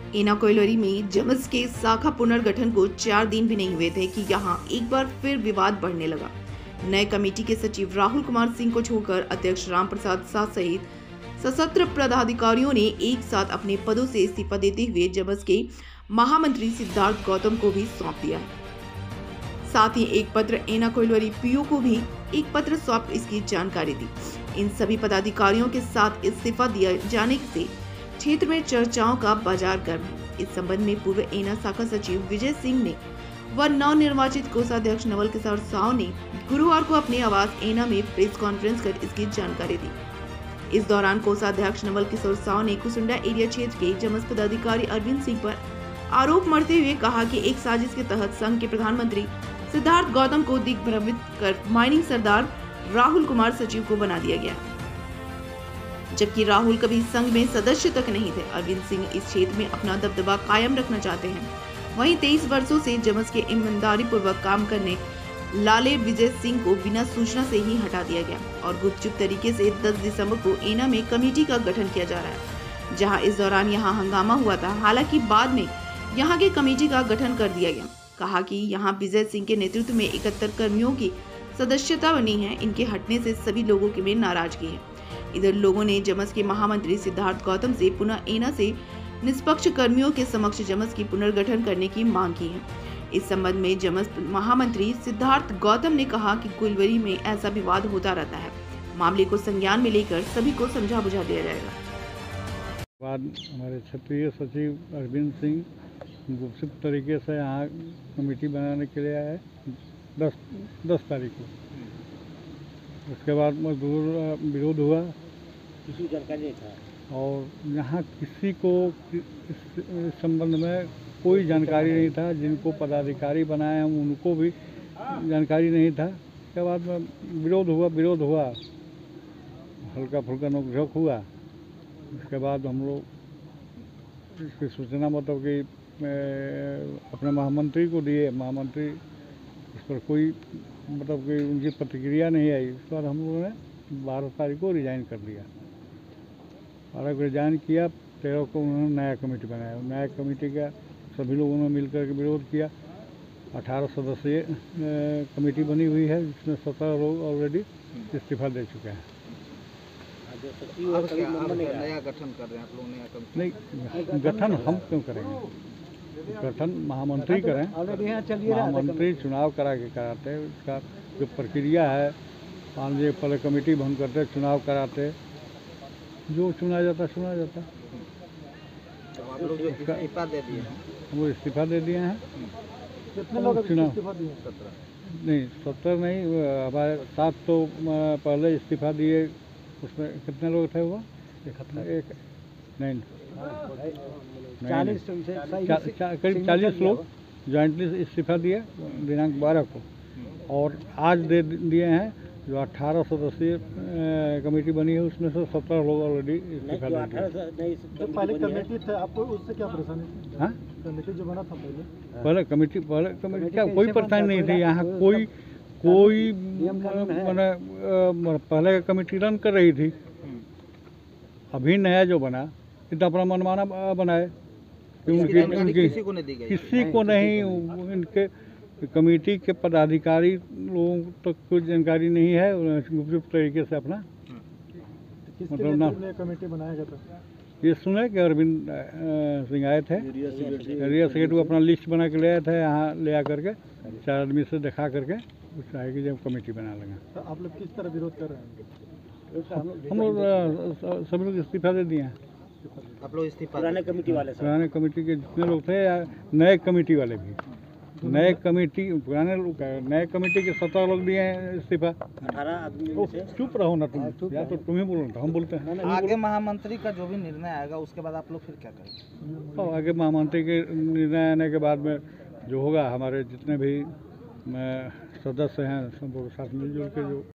एना कोयलरी में जमस के शाखा पुनर्गठन को 4 दिन भी नहीं हुए थे कि यहां एक बार फिर विवाद बढ़ने लगा। नए कमेटी के सचिव राहुल कुमार सिंह को छोड़कर अध्यक्ष राम प्रसाद शाह सहित सशस्त्र पदाधिकारियों ने एक साथ अपने पदों से इस्तीफा देते हुए जमस के महामंत्री सिद्धार्थ गौतम को भी सौंप दिया। साथ ही एक पत्र एना कोयलरी पीओ को भी एक पत्र सौंप इसकी जानकारी दी। इन सभी पदाधिकारियों के साथ इस्तीफा दिए जाने से क्षेत्र में चर्चाओं का बाजार गर्म है। इस संबंध में पूर्व एना शाखा सचिव विजय सिंह ने व नवनिर्वाचित कोषाध्यक्ष नवल किशोर साव ने गुरुवार को अपने आवास एना में प्रेस कॉन्फ्रेंस कर इसकी जानकारी दी। इस दौरान कोषाध्यक्ष नवल किशोर साव ने कुसुंडा एरिया क्षेत्र के जमस पदाधिकारी अरविंद सिंह पर आरोप मढ़ते हुए कहा कि एक साजिश के तहत संघ के प्रधानमंत्री सिद्धार्थ गौतम को दिग्भ्रमित कर माइनिंग सरदार राहुल कुमार सचिव को बना दिया गया, जबकि राहुल कभी संघ में सदस्य तक नहीं थे। अरविंद सिंह इस क्षेत्र में अपना दबदबा कायम रखना चाहते हैं। वहीं 23 वर्षों से जमस के ईमानदारी पूर्वक काम करने लाले विजय सिंह को बिना सूचना से ही हटा दिया गया और गुपचुप तरीके से 10 दिसंबर को एना में कमेटी का गठन किया जा रहा है, जहां इस दौरान यहां हंगामा हुआ था। हालांकि बाद में यहां के कमेटी का गठन कर दिया गया। कहा कि यहां विजय सिंह के नेतृत्व में 71 कर्मियों की सदस्यता बनी है। इनके हटने से सभी लोगों के में नाराजगी है। इधर लोगों ने जमस के महामंत्री सिद्धार्थ गौतम से पुनः एना से निष्पक्ष कर्मियों के समक्ष जमस की पुनर्गठन करने की मांग की है। इस संबंध में जमस महामंत्री सिद्धार्थ गौतम ने कहा कि कोयलरी में ऐसा विवाद होता रहता है। मामले को संज्ञान में लेकर सभी को समझा बुझा दिया जाएगा। बाद हमारे क्षेत्रीय सचिव अरविंद सिंह गुपचुप तरीके से यहाँ कमेटी बनाने के लिए आए 10 तारीख को। उसके बाद मजदूर विरोध हुआ, किसी जानकारी नहीं था और यहाँ किसी को इस संबंध में कोई जानकारी नहीं था। जिनको पदाधिकारी बनाए हम उनको भी जानकारी नहीं था। उसके बाद में विरोध हुआ, हल्का फुल्का नोकझोंक हुआ। उसके बाद हम लोग इसकी सूचना मतलब कि अपने महामंत्री को दिए। महामंत्री इस पर कोई मतलब कि उनकी प्रतिक्रिया नहीं आई। उसके बाद हम लोगों ने 12 तारीख को रिजाइन कर दिया। 12 को रिजाइन किया, 13 को उन्होंने नया कमेटी बनाया। नया कमेटी का सभी लोगों ने मिलकर के विरोध किया। 18 सदस्यीय कमेटी बनी हुई है, जिसमें 17 लोग ऑलरेडी इस्तीफा दे चुके हैं। नया गठन कर रहे हैं आप लोग? नया कमेटी नहीं, गठन हम क्यों करेंगे? गठन महामंत्री करें। महामंत्री चुनाव करा के कराते हैं। उसका जो प्रक्रिया है, मान लीजिए पहले कमेटी भंग करते, चुनाव कराते, जो चुना जाता। तो आप लोग जो इस्तीफा दे दिए हैं, वो इस्तीफा दे दिए हैं। कितने लोग चुनाव 17 नहीं, 17 नहीं, हमारे 7 तो पहले इस्तीफा दिए। उसमें कितने लोग थे? वो एक नहीं, 40 लोग जॉइंटली इस्तीफा दिए दिनांक 12 को, और आज दे दिए हैं। जो 18 सदस्यीय कमेटी बनी है, उसमें से 17 लोग ऑलरेडी इस्तीफा दे दिए। जो पहले कमेटी थे, आपको उससे क्या परेशानी थी? हाँ, कमेटी जो बना था पहले कमेटी क्या कोई परेशानी नहीं थी। यहाँ कोई मैंने पहले कमेटी रन कर रही थी। अभी नया जो बना इतना अपना मनमाना बनाए, किसी को नहीं दी गई। किसी को नहीं। इनके कमेटी के पदाधिकारी लोगों तक कोई जानकारी नहीं है। गुपचुप तरीके से अपना मतलब ना कमेटी बनाया गया था। ये सुने कि अरविंद सिंह आए थे, एरिया सेक्रेटरी अपना लिस्ट बना के ले आए थे। यहाँ ले आकर के 4 आदमी से दिखा करके कुछ आए कि जब कमेटी बना लेंगे। तो आप लोग किस तरह विरोध कर रहे हैं? हम लोग सभी लोग इस्तीफा दे दिए हैं। आप लोग इस्तीफा? पुराने कमेटी वाले? पुराने कमेटी के जितने लोग थे या नए कमेटी वाले भी। नए कमेटी के 17 लोग दिए हैं इस्तीफा। 18 आदमी से। चुप रहो ना तुम, या तो तुम ही बोलो ना, हम बोलते हैं। आगे महामंत्री का जो भी निर्णय आएगा उसके बाद आप लोग फिर क्या करेंगे? तो आगे महामंत्री के निर्णय आने के बाद में जो होगा, हमारे जितने भी सदस्य हैं सबको साथ मिलजुल के जो